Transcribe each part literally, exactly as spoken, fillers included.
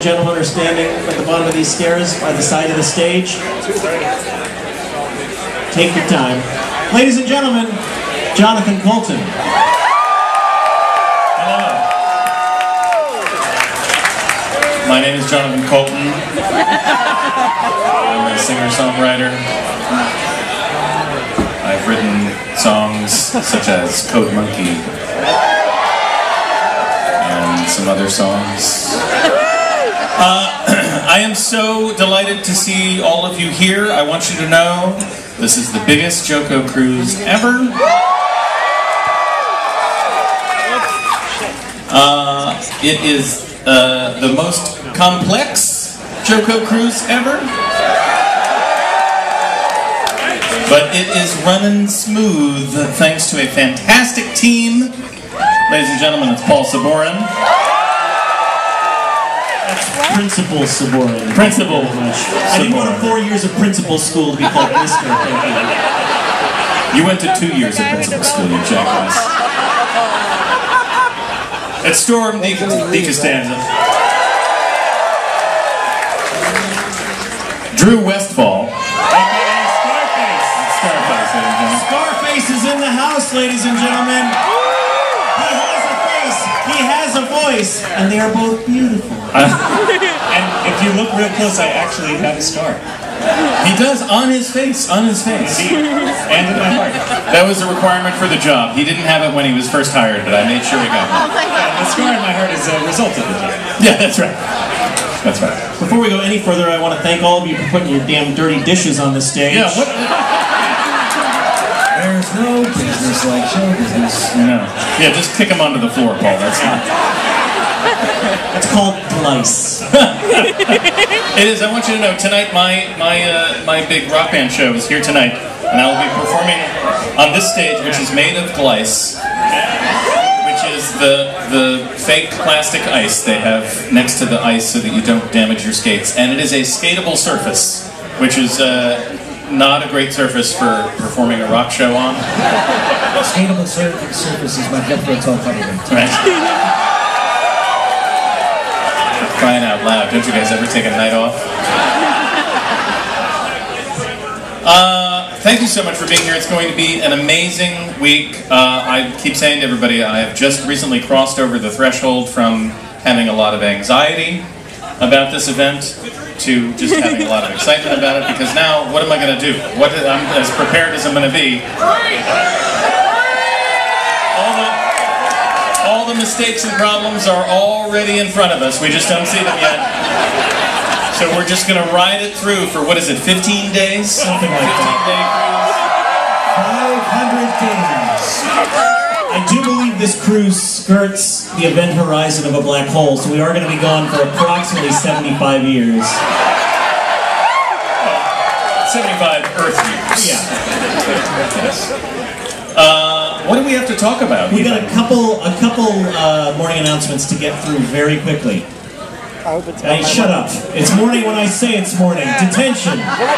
Gentlemen are standing at the bottom of these stairs by the side of the stage. Take your time. Ladies and gentlemen, Jonathan Coulton. Hello. My name is Jonathan Coulton. I'm a singer-songwriter. I've written songs such as Code Monkey and some other songs. Uh, I am so delighted to see all of you here. I want you to know this is the biggest JoCo cruise ever. Uh, it is uh, the most complex JoCo cruise ever. But it is running smooth thanks to a fantastic team. Ladies and gentlemen, it's Paul Sabourin. Principal Sabourin. Principal. I didn't go to four years of principal school to be called Mister You went to two years of principal school, you jackass. It's Storm DiCostanzo. Drew Westphal. Scarface. Scarface, ladies and gentlemen. Scarface is in the house, ladies and gentlemen. He has a face, he has a voice, and they are both beautiful. Uh, And if you look real close, I actually have a scar. he does, on his face, on his face. And in my heart. That was a requirement for the job. He didn't have it when he was first hired, but I made sure he got one. Yeah, the scar in my heart is a result of the job. Yeah, that's right. That's right. Before we go any further, I want to thank all of you for putting your damn dirty dishes on the stage. Yeah, what? There's no business like show business. No. Yeah, just kick him onto the floor, Paul. That's not. It's called glice. It is. I want you to know tonight my my uh, my big rock band show is here tonight, and I will be performing on this stage, which is made of glice, which is the the fake plastic ice they have next to the ice so that you don't damage your skates, and it is a skatable surface, which is uh, not a great surface for performing a rock show on. Skatable surface, surface is my Jethro Tull compliment. Right. Crying out loud, don't you guys ever take a night off? Uh, thank you so much for being here. It's going to be an amazing week. Uh, I keep saying to everybody, I have just recently crossed over the threshold from having a lot of anxiety about this event to just having a lot of excitement about it, because now, what am I going to do? What, I'm as prepared as I'm going to be. All the mistakes and problems are already in front of us. We just don't see them yet. So we're just going to ride it through for, what is it, fifteen days? Something like that. five hundred days. I do believe this cruise skirts the event horizon of a black hole, so we are going to be gone for approximately seventy-five years. seventy-five Earth years. Yeah. Yes. Uh, what do we have to talk about? We got a couple, a couple uh, morning announcements to get through very quickly. Hey, shut up! It's morning when I say it's morning. Detention.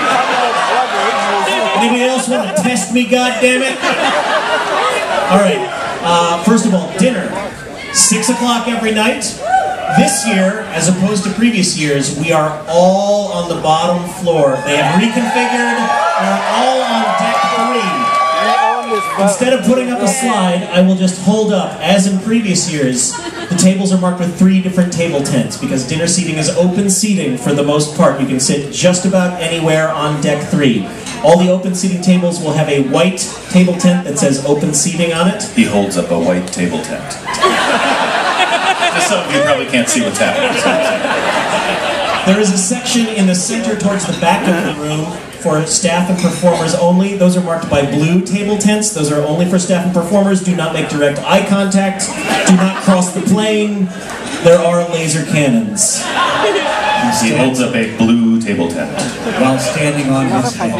Anybody else want to test me? God damn it! All right. Uh, first of all, dinner, six o'clock every night. This year, as opposed to previous years, we are all on the bottom floor. They have reconfigured. We're all on deck three. Instead of putting up a slide, I will just hold up. As in previous years, the tables are marked with three different table tents, because dinner seating is open seating for the most part. You can sit just about anywhere on deck three. All the open seating tables will have a white table tent that says open seating on it. He holds up a white table tent. Just some of you probably can't see what's happening. There is a section in the center towards the back of the room for staff and performers only. Those are marked by blue table tents. Those are only for staff and performers. Do not make direct eye contact. Do not cross the plane. There are laser cannons. He holds up a blue table tent. While standing on his head.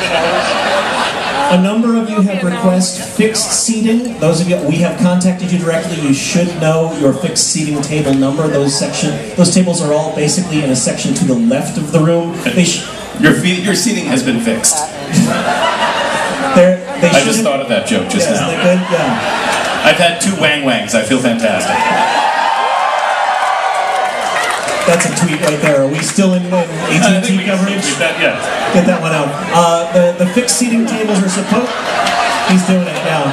A number of you have requested fixed seating. Those of you, we have contacted you directly. You should know your fixed seating table number. Those section, those tables are all basically in a section to the left of the room. They sh Your feet, your seating has been fixed. They're, they I just thought of that joke just yes, now. They good? Yeah. I've had two wang wangs. I feel fantastic. That's a tweet right there. Are we still in, in A T and T coverage? That, yeah. Get that one out. Uh, the, the fixed seating tables are supposed... He's doing it now.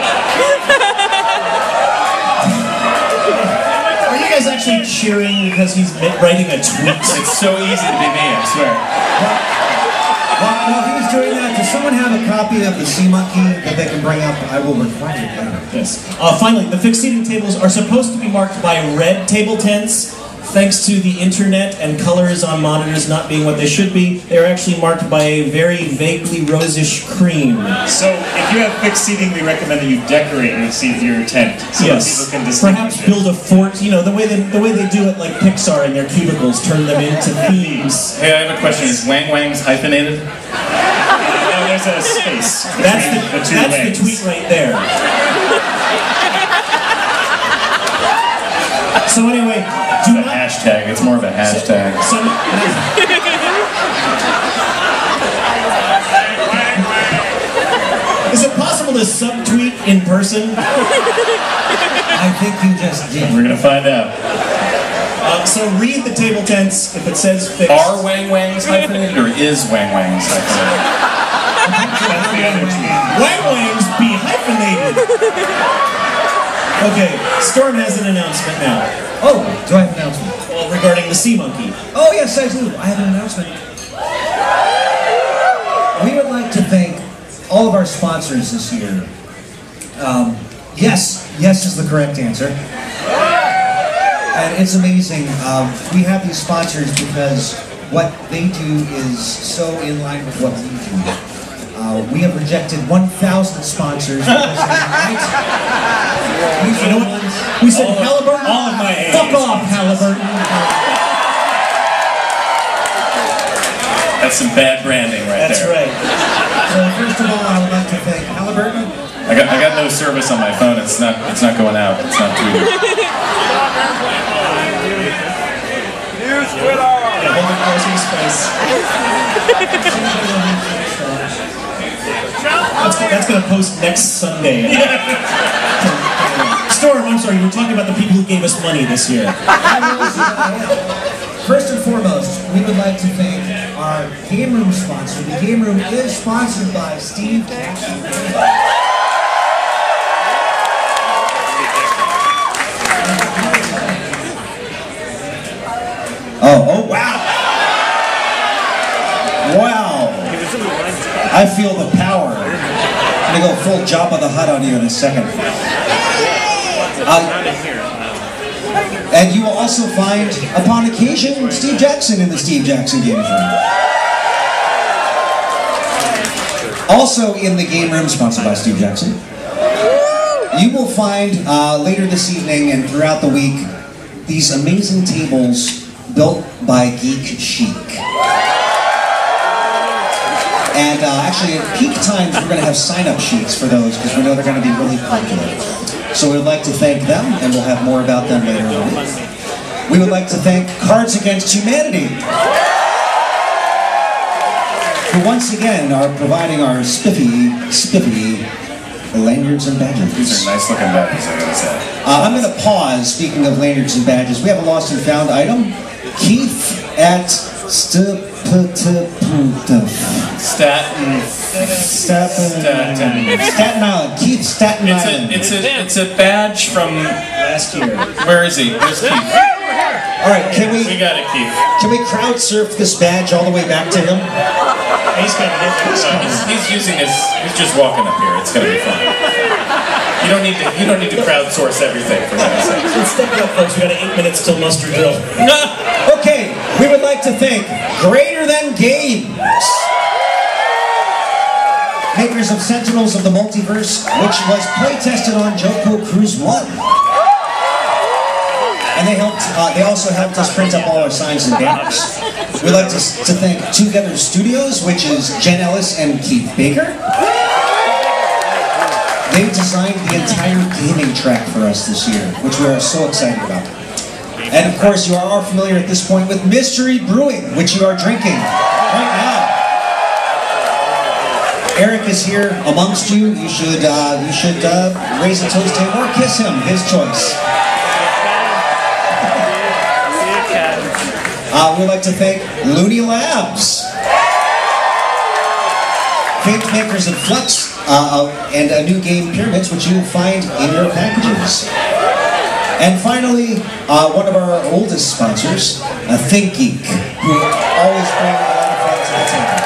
Are you guys actually cheering because he's writing a tweet? It's so easy to be me, I swear. While, while he was doing that, does someone have a copy of the Sea Monkey that they can bring up? I will record it later. Yes. Uh, finally, the fixed seating tables are supposed to be marked by red table tents. Thanks to the internet and colors on monitors not being what they should be, they're actually marked by a very vaguely rosish cream. So, if you have fixed seating, we recommend that you decorate your seat, your tent, so yes. that people can distinguish Perhaps it. build a fort. You know, the way they the way they do it, like Pixar in their cubicles, turn them into themes. Hey, I have a question. Is Wang Wang's hyphenated? No, there's a space. That's the, the two that's legs. the tweet right there. So anyway, do It's a not... hashtag. It's more of a hashtag. So, is it possible to subtweet in person? I think you just did. We're gonna find out. Uh, so read the table tents if it says fixed. Are Wang Wangs hyphenated or is Wang Wangs hyphenated? That's the other tweet. Wang Wangs be hyphenated. Okay, Storm has an announcement now. Oh, do I have an announcement? Well, regarding the Sea Monkey. Oh, yes, I do. I have an announcement. We would like to thank all of our sponsors this year. Um, yes, yes is the correct answer. And it's amazing. Um, we have these sponsors because what they do is so in line with what we do. Uh, we have rejected one thousand sponsors because of right. You know what? We said All of- Halliburton. all of my A's. Fuck off, Halliburton. That's some bad branding right That's there. right. So first of all, I would like to thank Halliburton. I got I got no service on my phone. It's not it's not going out. It's not tweeting. Yeah, hold it close in space. That's, that's going to post next Sunday. Storm, I'm sorry, you were talking about the people who gave us money this year. First and foremost, we would like to thank our Game Room sponsor. The Game Room is sponsored by Steve Jackson. Oh, oh, wow. Wow. I feel the power. I'm going to go full Jabba the Hutt on you in a second. Uh, and you will also find, upon occasion, Steve Jackson in the Steve Jackson Game Room. Also in the Game Room, sponsored by Steve Jackson, you will find uh, later this evening and throughout the week these amazing tables built by Geek Chic. And uh, actually, at peak times, we're going to have sign-up sheets for those because we know they're going to be really popular. So we would like to thank them, and we'll have more about them later in the week. We would like to thank Cards Against Humanity, who once again are providing our spiffy, spiffy lanyards and badges. These are nice looking badges, I gotta say. Uh, I'm going to pause, speaking of lanyards and badges. We have a lost and found item. Keith at St. Staten. Staten. Staten. Staten Island. Keith Staten It's Island. a, it's a, it's a badge from last year. Where is he? Where's Keith? All right, can we? We got it, Keith. Can we crowd surf this badge all the way back to him? He's gonna get this. He's, he's using his. He's just walking up here. It's gonna be fun. You don't need to. You don't need to crowdsource everything for God's sake. Let's step it up, folks. We got eight minutes till muster drill. Okay, we would like to thank Greater Than Games, makers of Sentinels of the Multiverse, which was playtested on JoCo Cruise One. And they helped. Uh, they also helped us print up all our signs and banners. We'd like to, to thank Twogether Studios, which is Jen Ellis and Keith Baker. They designed the entire gaming track for us this year, which we are so excited about. And of course, you are all familiar at this point with Mystery Brewing, which you are drinking right now. Eric is here amongst you. You should uh, you should uh, raise a toast to him or kiss him. His choice. Uh, we'd like to thank Looney Labs, famed makers of Flex uh, and a new game, Pyramids, which you will find in your packages. And finally, uh, one of our oldest sponsors, uh, ThinkGeek, who always bring a lot of fun to the table.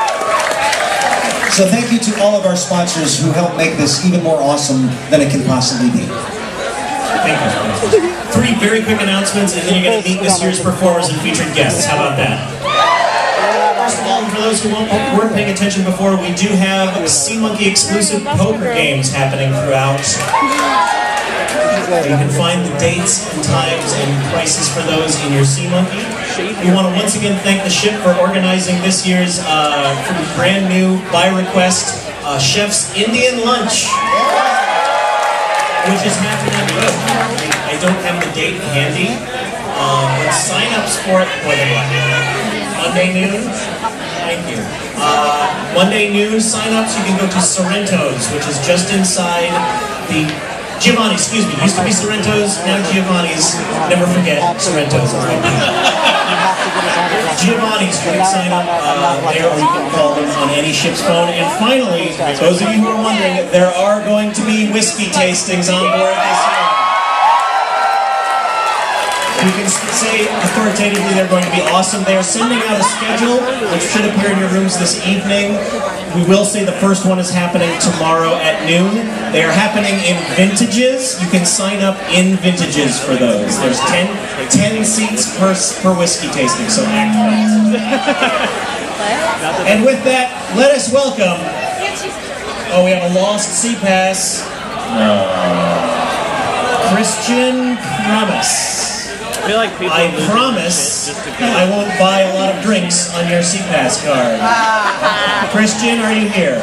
So thank you to all of our sponsors who help make this even more awesome than it can possibly be. Thank you. Three very quick announcements, and then you're going to meet this year's performers and featured guests. How about that? First of all, for those who weren't paying attention before, we do have SeaMonkey exclusive poker games happening throughout. You can find the dates and times and prices for those in your SeaMonkey. We want to once again thank the ship for organizing this year's uh, brand new, by request, uh, Chef's Indian Lunch, which is happening. I don't have the date handy, uh, but sign-ups for it for the Monday noon. Thank you. Uh, Monday noon sign-ups. You can go to Sorrento's, which is just inside the Giovanni's, excuse me, used to be Sorrento's, now Giovanni's. Never forget Sorrento's. Giovanni's, you can sign up uh, there, or you can call them on any ship's phone. And finally, those of you who are wondering, there are going to be whiskey tastings on board this year. You can say authoritatively they're going to be awesome. They are sending out a schedule, which should appear in your rooms this evening. We will say the first one is happening tomorrow at noon. They are happening in vintages. You can sign up in vintages for those. There's ten, ten seats per, per whiskey tasting, so act fast. And with that, let us welcome... Oh, we have a lost SeaPass. Christian Pramas. I, feel like people I promise I won't buy a lot of drinks on your SeaPass card. Christian, are you here?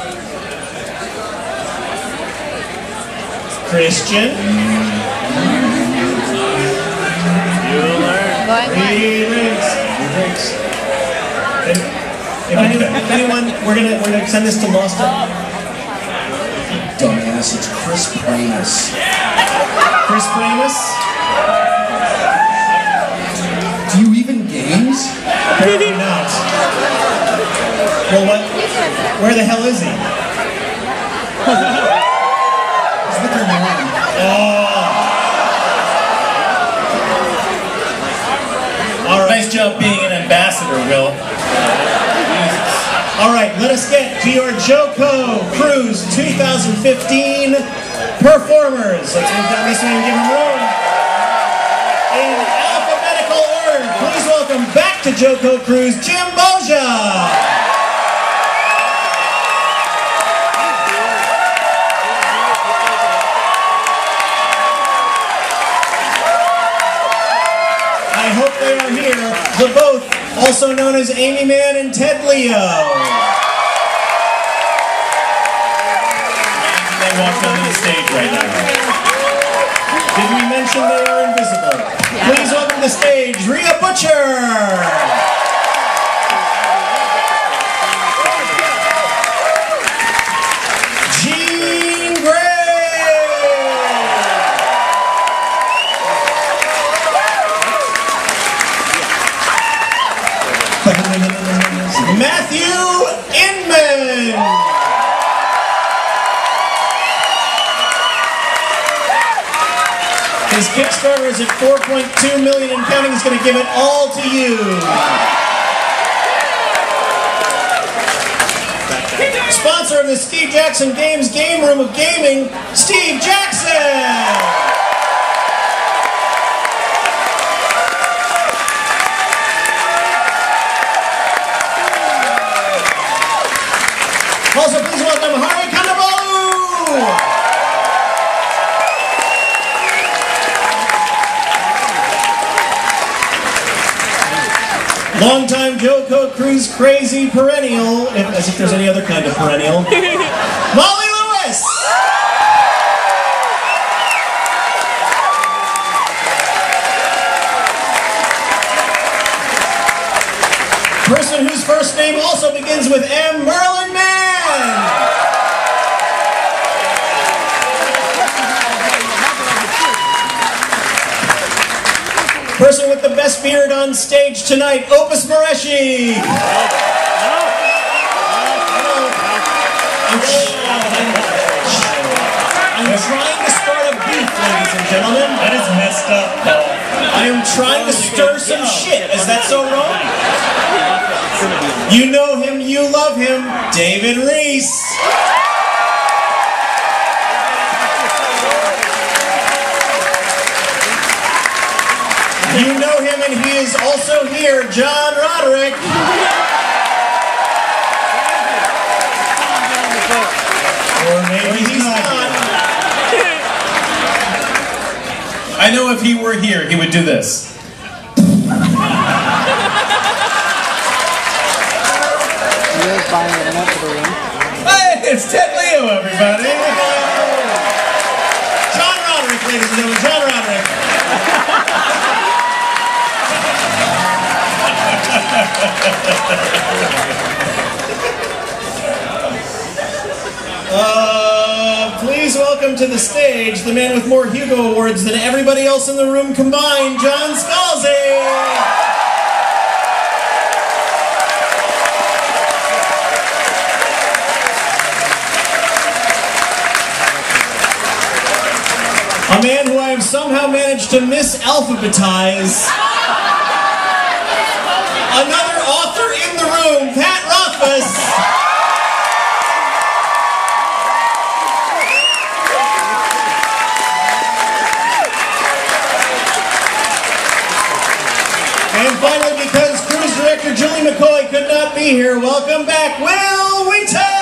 Christian? You learn. Three drinks. Three drinks. If, if, anyone, if anyone, we're gonna we're gonna send this to Lost. Dumbass, it's Chris Pramas. Chris Pramas? Do you even games? Apparently not. Well, what? Where the hell is he? He's with your mom. Oh. All right. Nice job being an ambassador, Will. All right, let us get to your JoCo Cruise twenty fifteen performers. Let's move down this way and give them room. In alphabetical order, please welcome back to JoCo Cruise, Jim Boggia. I hope they are here. The both, also known as Aimee Mann and Ted Leo. They walked onto the stage right now. Did we mention they are invisible? Yeah. Please welcome to the stage, Rhea Butcher. Jean Grey. Matthew Inman. His Kickstarter is at four point two million dollars and counting. He's going to give it all to you. Sponsor of the Steve Jackson Games Game Room of Gaming, Steve Jackson. Also, please welcome Hari Kanabalu. Longtime JoCo Cruise Crazy perennial, if, as if there's any other kind of perennial, Molly Lewis! Person whose first name also begins with M, Merlin Mann! Person with the best beard on stage tonight, Opus Moreshi. I'm trying to start a beef, ladies and gentlemen. That is messed up, Paul. I am trying to stir some shit. Is that so wrong? You know him, you love him, David Reese. You know him and he is also here, John Roderick. Or maybe he's not. I know if he were here, he would do this. Hey, it's Ted Leo, everybody. John Roderick, ladies and gentlemen, John Roderick. Uh, please welcome to the stage the man with more Hugo Awards than everybody else in the room combined, John Scalzi! A man who I have somehow managed to misalphabetize. Another author in the room, Pat Rothfuss. And finally, because cruise director Julie McCoy could not be here, welcome back, Wil Wheaton!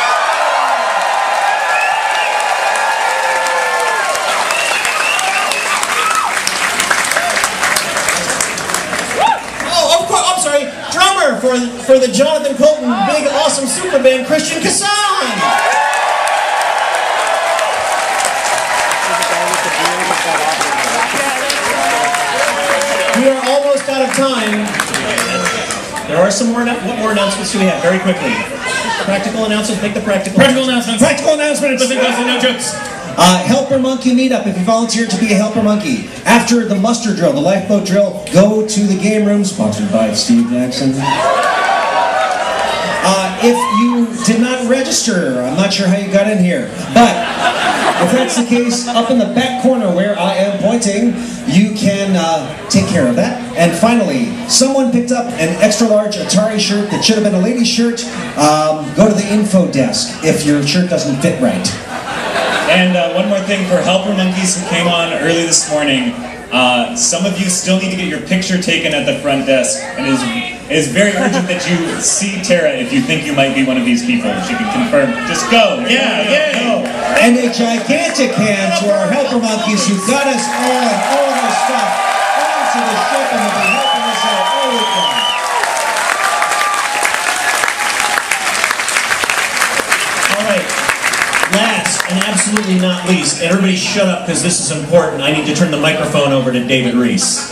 Drummer for, for the Jonathan Coulton big awesome super band, Christian Kassan. We are almost out of time. There are some more. What more announcements do we have? Very quickly. Practical announcements. Make the practical. Practical announcements. Practical announcements. Listen, listen, no jokes. Uh, Helper Monkey Meetup, if you volunteer to be a Helper Monkey. After the muster drill, the lifeboat drill, go to the game room, sponsored by Steve Jackson. Uh, if you did not register, I'm not sure how you got in here, but if that's the case, up in the back corner where I am pointing, you can uh, take care of that. And finally, someone picked up an extra large Atari shirt that should have been a lady's shirt. Um, go to the info desk if your shirt doesn't fit right. And uh, one more thing for Helper Monkeys who came on early this morning. Uh, some of you still need to get your picture taken at the front desk, and it is, it is very urgent that you see Tara if you think you might be one of these people. She can confirm. Just go. Yeah, yeah. Go. And a gigantic hand to our Helper Monkeys who got us all and all of our stuff onto the ship and have been helping us out all week long. All right. Last and absolutely not least, everybody shut up because this is important. I need to turn the microphone over to David Reese. Uh,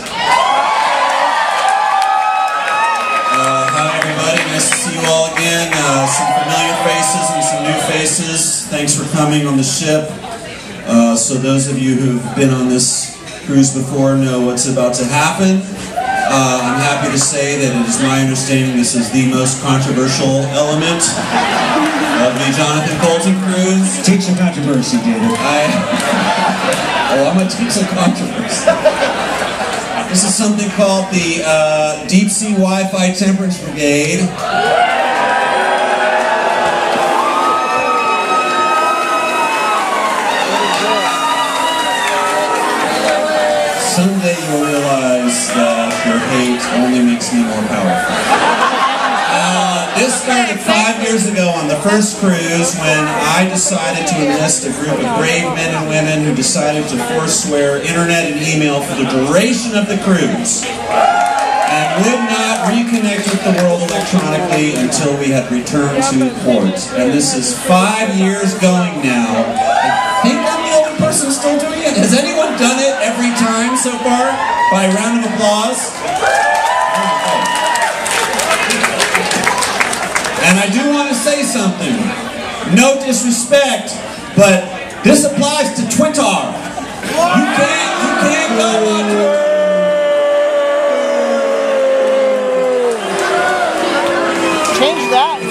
hi everybody, nice to see you all again. Uh, some familiar faces and some new faces. Thanks for coming on the ship. Uh, so those of you who've been on this cruise before know what's about to happen. Uh, I'm happy to say that it is my understanding this is the most controversial element of the Jonathan Coulton cruise. Take some controversy, David. I, oh, I'm going to take some controversy. This is something called the uh, Deep Sea Wi-Fi Temperance Brigade. Someday you'll realize that your hate only makes me more powerful. Uh, this started five years ago on the first cruise when I decided to enlist a group of brave men and women who decided to forswear internet and email for the duration of the cruise and would not reconnect with the world electronically until we had returned to port. And this is five years going now. I think I'm the only person still doing it. Has anyone done it every time so far? By a round of applause? And I do want to say something. No disrespect, but this applies to Twitter. You can't, you can't go on Twitter.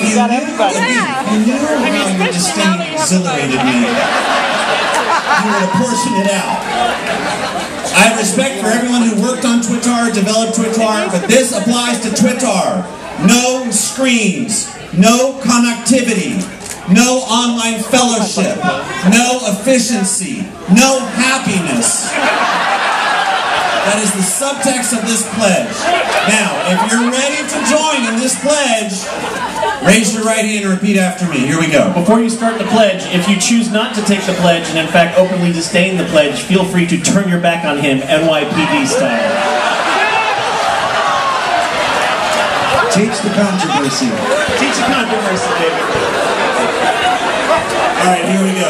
you got knew, everybody. you knew how your disdain exhilarated me. You would apportion it out. I have respect for everyone who worked on Twitter, developed Twitter, but this applies to Twitter. No screens, no connectivity, no online fellowship, no efficiency, no happiness. That is the subtext of this pledge. Now, if you're ready to join in this pledge, raise your right hand and repeat after me. Here we go. Before you start the pledge, if you choose not to take the pledge and in fact openly disdain the pledge, feel free to turn your back on him, N Y P D style. Teach the controversy. Teach the controversy, David. All right, here we go.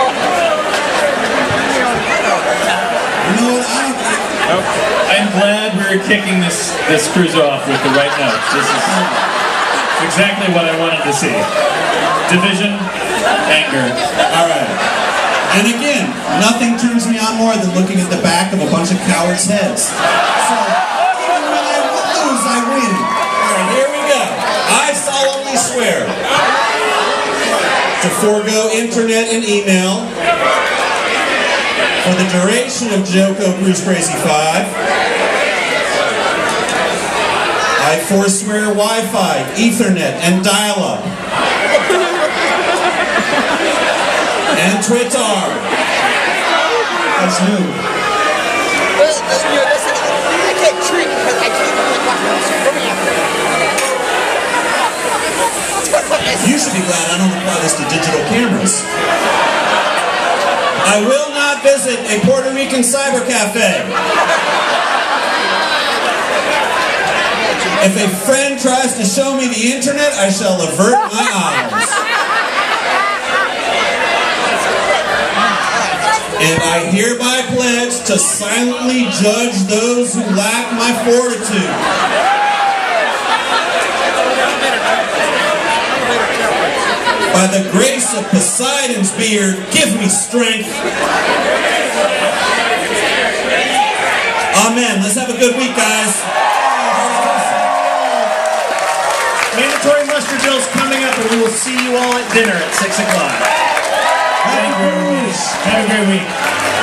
You know what? I don't... I'm glad we're kicking this this cruise off with the right notes. This is exactly what I wanted to see. Division, anger. All right. And again, nothing turns me on more than looking at the back of a bunch of cowards' heads. So, even when I lose, I win. All right, here we go. I solemnly swear to forego internet and email for the duration of JoCo Cruise Crazy five. I forswear Wi-Fi, Ethernet, and dial-up. And Twitter. That's new. I can't drink because I can't really watch my You should be glad I don't apply this to digital cameras. I will not visit a Puerto Rican cyber cafe. If a friend tries to show me the internet, I shall avert my eyes. And I hereby pledge to silently judge those who lack my fortitude. By the grace of Poseidon's beard, give me strength. Amen. Let's have a good week, guys. Mandatory muster drill's coming up, and we will see you all at dinner at six o'clock. Thank you, everybody. Have a great week.